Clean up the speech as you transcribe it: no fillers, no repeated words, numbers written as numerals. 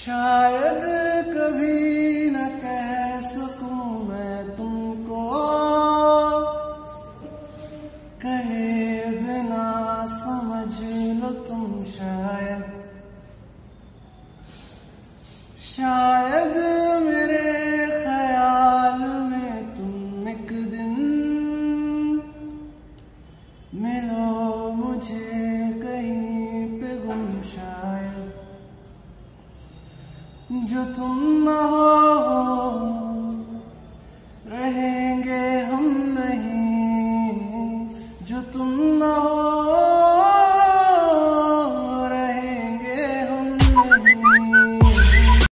शायद कभी न कह सकूं मैं तुमको, कहे बिना समझ लो तुम शायद मेरे ख्याल में तुम एक दिन मिलो मुझे कहीं पे गुम, शायद जो तुम